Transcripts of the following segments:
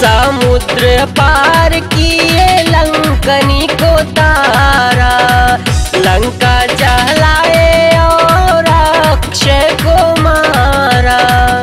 समुद्र पार किए लंकनी को तारा, लंका जलाए और अक्षय को मारा।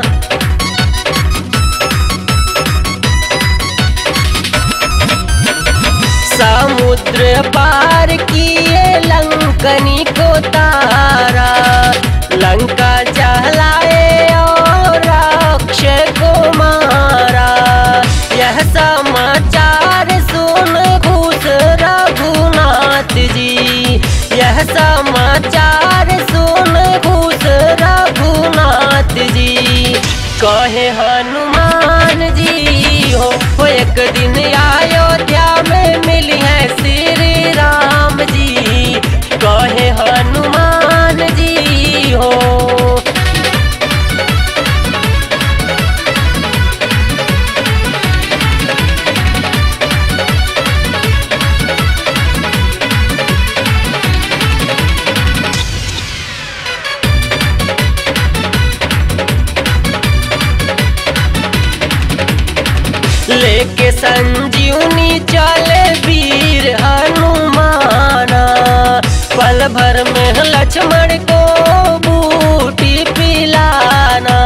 समुद्र पार किए लंकनी को तारा, लंका जलाए और अक्षय को मारा। यह समाचार सुन घूस रघुनाथ जी, यह समाचार सुन घूस रघुनाथ जी। कहे हनुमान जी हो एक दिन अयोध्या में मिली है श्री राम जी। कहे हनुमान जी हो। लेके संजीवनी चले वीर हनुमाना, पल भर में लक्ष्मण को बूटी पिलाना।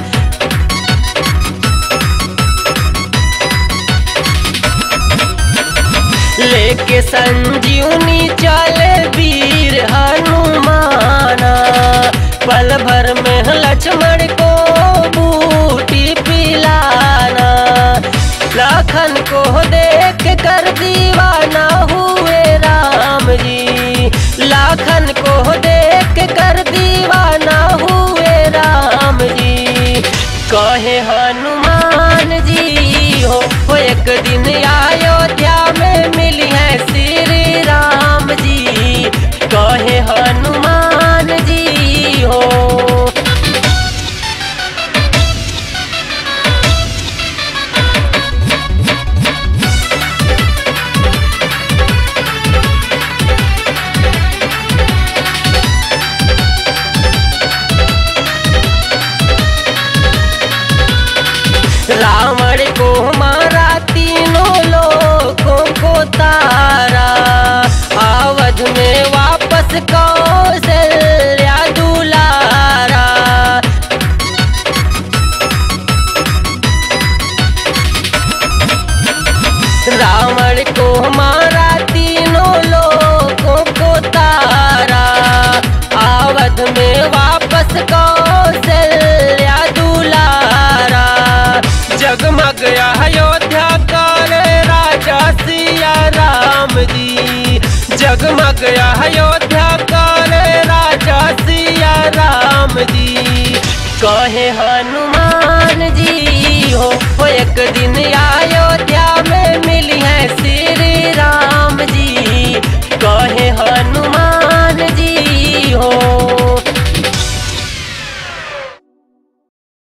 लेके संजीवनी चले वीर हनुमाना, पल भर में लक्ष्मण को बूटी पिलाना। लखन को देख कर दीवाना हुए राम जी, लखन को देख कर दीवाना हुए राम जी। कहे हनुमान जी हो एक दिन अयोध्या में मिली है श्री राम जी। कहे हनुमान जी हो। रावण को मारा तीनों लोगों को तारा, अवध में वापस कौशल्या दुलारा। रावण को मारा तीनों लोगों को तारा, अवध में वापस कौशल्या दुलारा। जगमग अयोध्या करे राजा सिया राम जी, जगमग अयोध्या करे राजा सिया राम जी। कहे